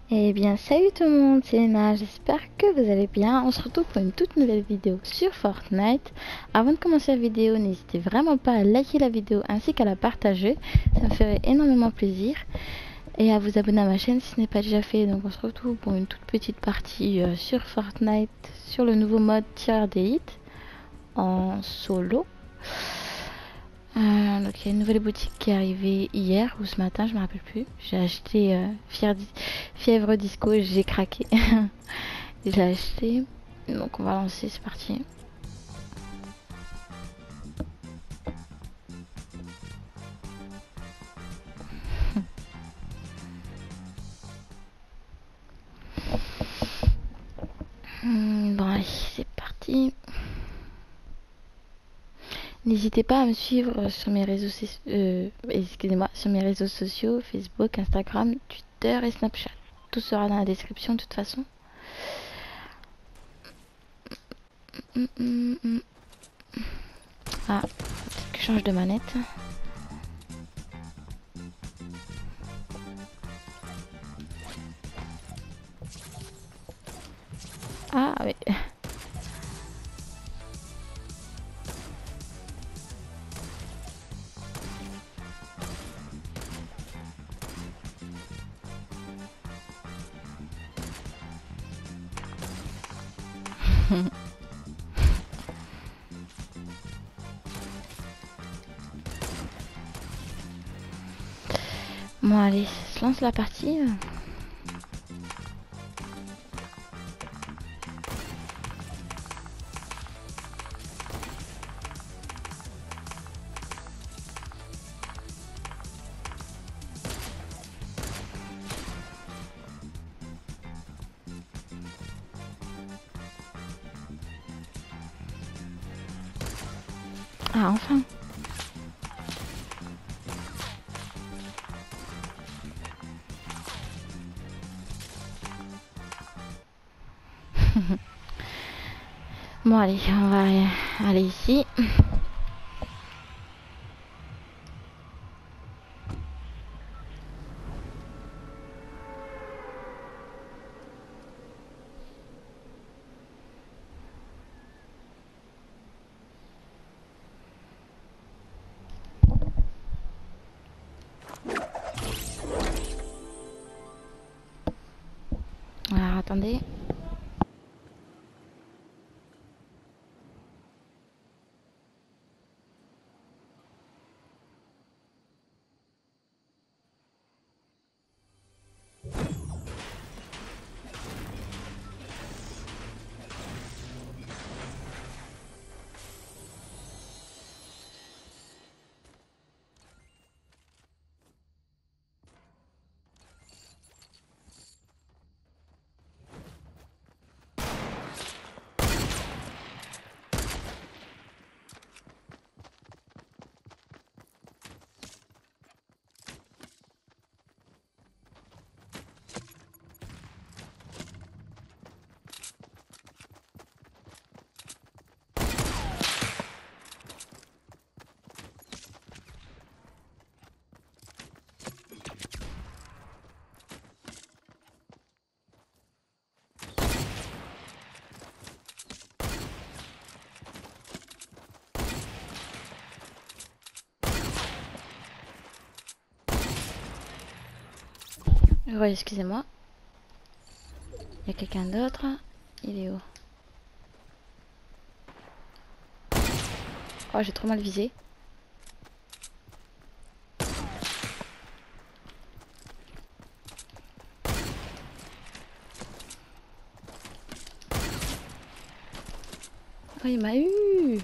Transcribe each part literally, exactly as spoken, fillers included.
Eh bien salut tout le monde, c'est Léna, j'espère que vous allez bien. On se retrouve pour une toute nouvelle vidéo sur Fortnite. Avant de commencer la vidéo, n'hésitez vraiment pas à liker la vidéo ainsi qu'à la partager, ça me ferait énormément plaisir. Et à vous abonner à ma chaîne si ce n'est pas déjà fait. Donc on se retrouve pour une toute petite partie euh, sur Fortnite, sur le nouveau mode tir d'élite en solo. Euh, donc il y a une nouvelle boutique qui est arrivée hier ou ce matin, je me rappelle plus. J'ai acheté euh, Fièvre Disco, j'ai craqué. J'ai acheté. Donc on va lancer, c'est parti. Bon allez, c'est parti. N'hésitez pas à me suivre sur mes réseaux sociaux, euh, excusez-moi, sur mes réseaux sociaux, Facebook, Instagram, Twitter et Snapchat. Tout sera dans la description de toute façon. Ah, peut-être que je change de manette. Ah oui. Bon allez, se lance la partie. Ah enfin. Bon allez, on va aller ici. Alors attendez. Ouais, excusez-moi. Il y a quelqu'un d'autre. Il est où? Oh, j'ai trop mal visé. Oh, il m'a eu.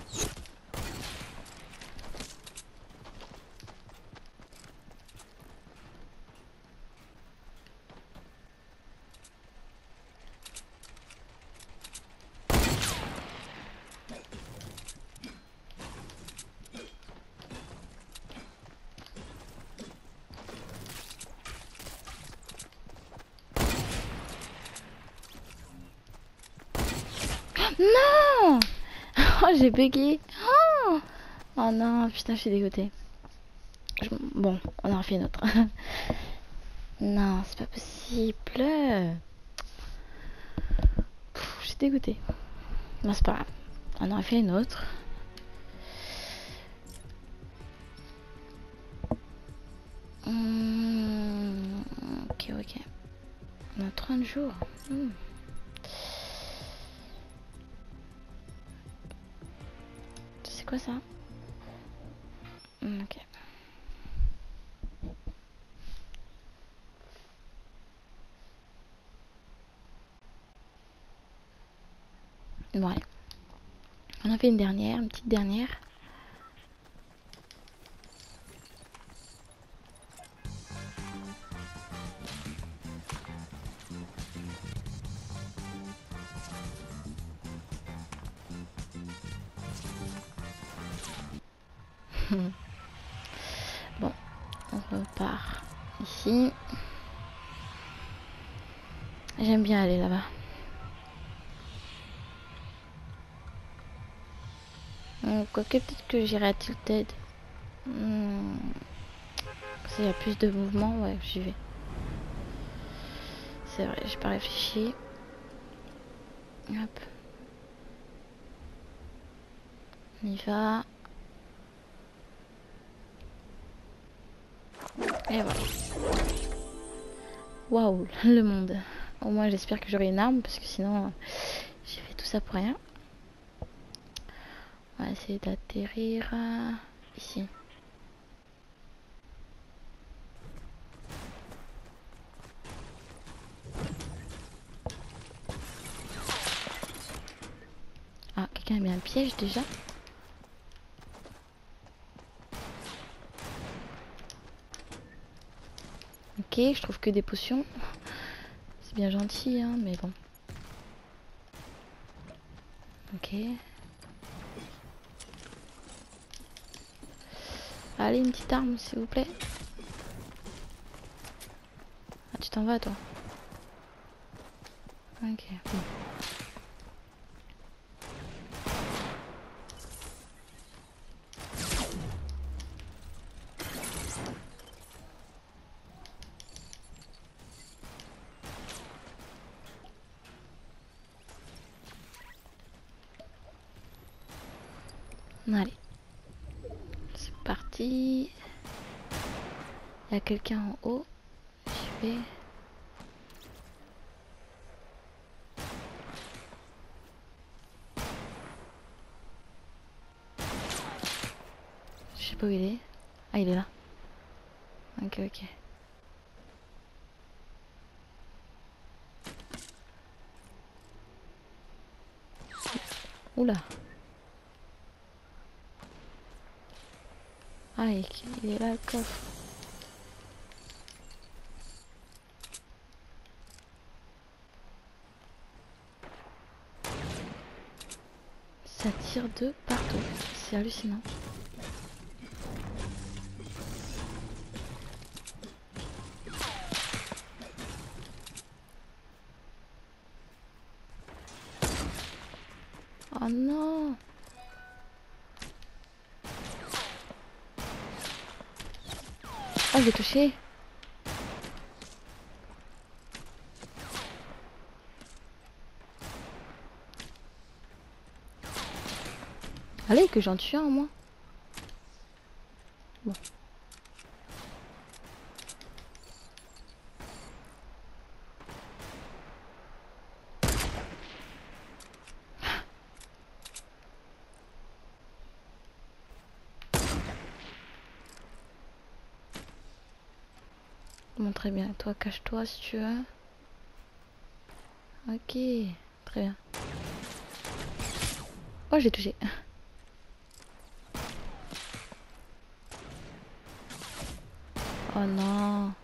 Non. Oh, j'ai bugué. Oh, oh non, putain, je suis dégoûtée. Je... Bon, on en refait une autre. Non, c'est pas possible. impossible. Pff, je suis dégoûtée. Non, c'est pas grave. On aurait fait une autre. Mmh, ok, ok. On a trente jours. Mmh. C'est quoi ça? Mmh, ok. Bon, allez. On a fait une dernière, une petite dernière. Bon, on repart ici. J'aime bien aller là-bas. Quoique peut-être que j'irai à Tilted. Hmm. S'il y a plus de mouvement, ouais, j'y vais. C'est vrai, j'ai pas réfléchi. Hop. On y va. Et voilà. Waouh, le monde. Au moins j'espère que j'aurai une arme parce que sinon j'ai fait tout ça pour rien. On va essayer d'atterrir euh, ici. Ah, quelqu'un a mis un piège déjà. Ok, je trouve que des potions. C'est bien gentil, hein, mais bon. Ok. Allez, une petite arme, s'il vous plaît. Ah, tu t'en vas, toi. Ok. Bon. Allez. C'est parti. Il y a quelqu'un en haut. Je vais... Je sais pas où il est. Ah, il est là. Ok, ok. Oula. Ah, il il est là, le coffre. Ça tire de partout. C'est hallucinant. Oh non. Oh, j'ai touché. Allez, que j'en tue un, moi. Bon. Bon, très bien. Toi, cache-toi si tu veux. Ok, très bien. Oh, j'ai touché. Oh non.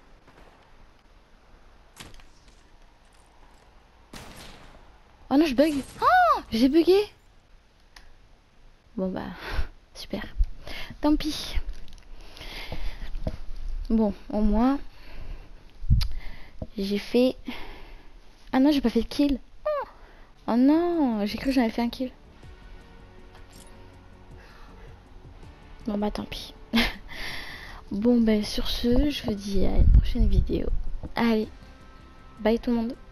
Oh non, je bug. Oh, j'ai bugué. Bon, bah, super. Tant pis. Bon, au moins, j'ai fait... Ah non, j'ai pas fait de kill. Oh non, j'ai cru que j'avais fait un kill. Bon bah tant pis. Bon bah sur ce, je vous dis à une prochaine vidéo. Allez, Bye tout le monde.